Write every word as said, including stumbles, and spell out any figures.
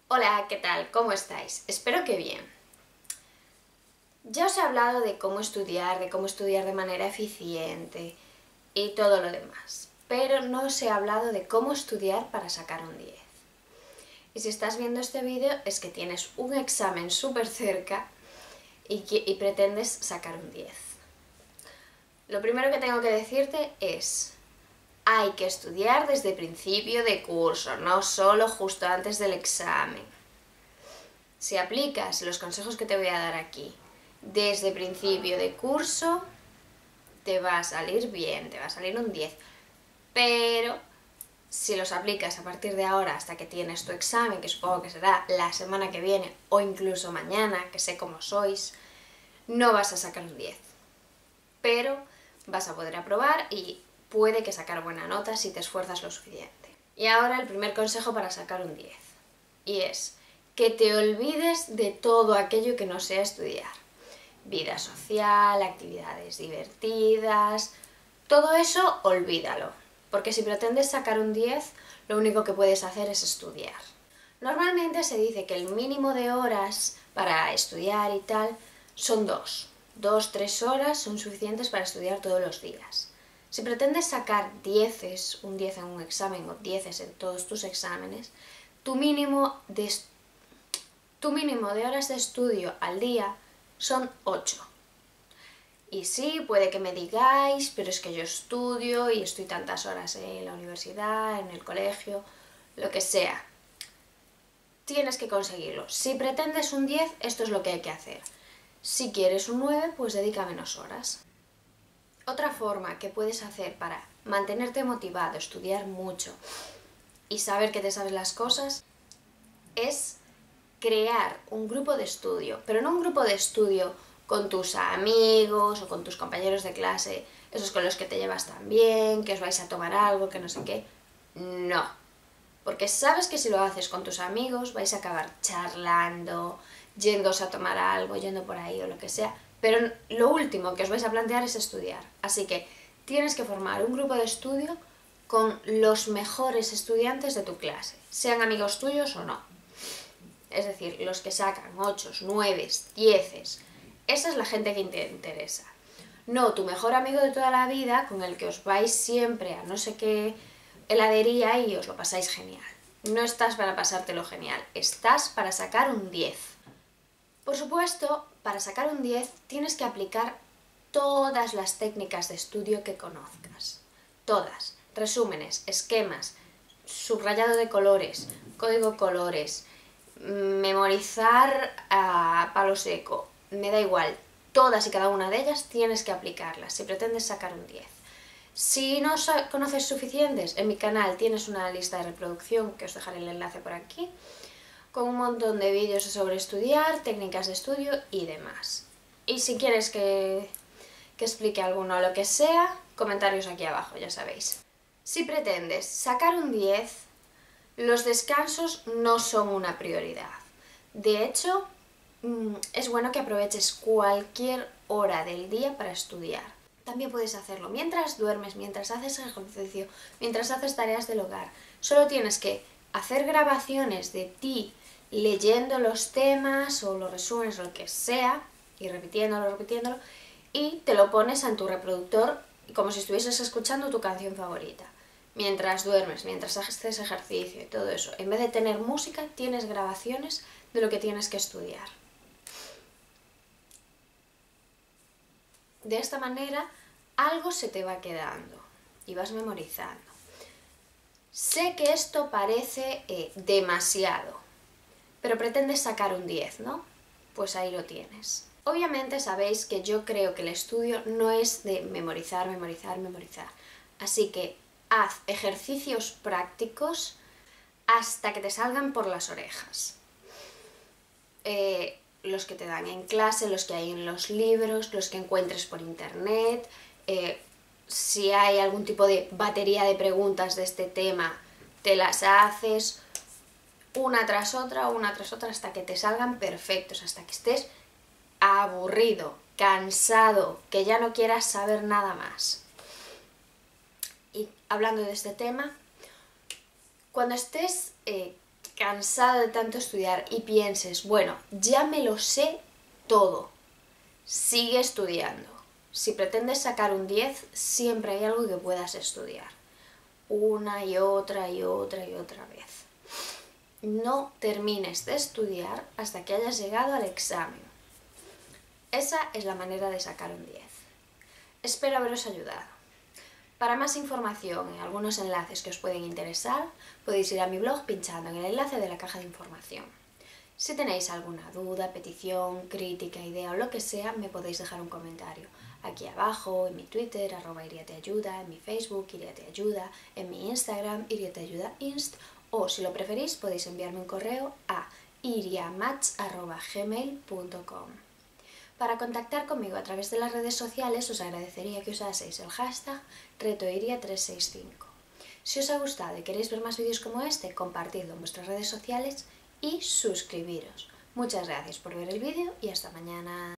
Hola, ¿qué tal? ¿Cómo estáis? Espero que bien. Ya os he hablado de cómo estudiar, de cómo estudiar de manera eficiente y todo lo demás, pero no os he hablado de cómo estudiar para sacar un diez. Y si estás viendo este vídeo es que tienes un examen súper cerca y, que, y pretendes sacar un diez. Lo primero que tengo que decirte es: hay que estudiar desde principio de curso, no solo justo antes del examen. Si aplicas los consejos que te voy a dar aquí desde principio de curso, te va a salir bien, te va a salir un diez. Pero si los aplicas a partir de ahora hasta que tienes tu examen, que supongo que será la semana que viene o incluso mañana, que sé cómo sois, no vas a sacar un diez. Pero vas a poder aprobar y puede que sacar buena nota si te esfuerzas lo suficiente. Y ahora el primer consejo para sacar un diez. Y es que te olvides de todo aquello que no sea estudiar. Vida social, actividades divertidas, todo eso olvídalo. Porque si pretendes sacar un diez, lo único que puedes hacer es estudiar. Normalmente se dice que el mínimo de horas para estudiar y tal son dos. Dos, tres horas son suficientes para estudiar todos los días. Si pretendes sacar dieces, un diez en un examen o dieces en todos tus exámenes, tu mínimo de, tu mínimo de horas de estudio al día son ocho. Y sí, puede que me digáis, pero es que yo estudio y estoy tantas horas en la universidad, en el colegio, lo que sea. Tienes que conseguirlo. Si pretendes un diez, esto es lo que hay que hacer. Si quieres un nueve, pues dedica menos horas. Otra forma que puedes hacer para mantenerte motivado, estudiar mucho y saber que te sabes las cosas es crear un grupo de estudio, pero no un grupo de estudio con tus amigos o con tus compañeros de clase, esos con los que te llevas tan bien, que os vais a tomar algo, que no sé qué. No, porque sabes que si lo haces con tus amigos vais a acabar charlando, yéndose a tomar algo, yendo por ahí o lo que sea, pero lo último que os vais a plantear es estudiar. Así que tienes que formar un grupo de estudio con los mejores estudiantes de tu clase, sean amigos tuyos o no. Es decir, los que sacan ocho, nueve, diez. Esa es la gente que te interesa. No tu mejor amigo de toda la vida con el que os vais siempre a no sé qué heladería y os lo pasáis genial. No estás para pasártelo genial, estás para sacar un diez. Por supuesto, para sacar un diez tienes que aplicar todas las técnicas de estudio que conozcas. Todas. Resúmenes, esquemas, subrayado de colores, código colores, memorizar a palo seco, me da igual, todas y cada una de ellas tienes que aplicarlas si pretendes sacar un diez. Si no conoces suficientes, en mi canal tienes una lista de reproducción, que os dejaré el enlace por aquí, con un montón de vídeos sobre estudiar, técnicas de estudio y demás. Y si quieres que, que explique alguno o lo que sea, comentarios aquí abajo, ya sabéis. Si pretendes sacar un diez, los descansos no son una prioridad. De hecho, es bueno que aproveches cualquier hora del día para estudiar. También puedes hacerlo mientras duermes, mientras haces ejercicio, mientras haces tareas del hogar. Solo tienes que hacer grabaciones de ti leyendo los temas o los resúmenes o lo que sea, y repitiéndolo, repitiéndolo, y te lo pones en tu reproductor como si estuvieses escuchando tu canción favorita. Mientras duermes, mientras haces ejercicio y todo eso, en vez de tener música, tienes grabaciones de lo que tienes que estudiar. De esta manera, algo se te va quedando y vas memorizando. Sé que esto parece eh, demasiado, pero pretendes sacar un diez, ¿no? Pues ahí lo tienes. Obviamente sabéis que yo creo que el estudio no es de memorizar, memorizar, memorizar. Así que haz ejercicios prácticos hasta que te salgan por las orejas. Eh, los que te dan en clase, los que hay en los libros, los que encuentres por internet. Eh, si hay algún tipo de batería de preguntas de este tema, te las haces una tras otra, una tras otra, hasta que te salgan perfectos, hasta que estés aburrido, cansado, que ya no quieras saber nada más. Y hablando de este tema, cuando estés eh, cansado de tanto estudiar y pienses, bueno, ya me lo sé todo, sigue estudiando. Si pretendes sacar un diez, siempre hay algo que puedas estudiar. Una y otra y otra y otra vez. No termines de estudiar hasta que hayas llegado al examen. Esa es la manera de sacar un diez. Espero haberos ayudado. Para más información y algunos enlaces que os pueden interesar, podéis ir a mi blog pinchando en el enlace de la caja de información. Si tenéis alguna duda, petición, crítica, idea o lo que sea, me podéis dejar un comentario. Aquí abajo, en mi Twitter, arroba iriateayuda, en mi Facebook, iriateayuda, en mi Instagram, iriateayudainst, o si lo preferís, podéis enviarme un correo a iriamatch arroba gmail punto com. Para contactar conmigo a través de las redes sociales os agradecería que usaseis el hashtag retoiria tres seis cinco. Si os ha gustado y queréis ver más vídeos como este, compartidlo en vuestras redes sociales y suscribiros. Muchas gracias por ver el vídeo y hasta mañana.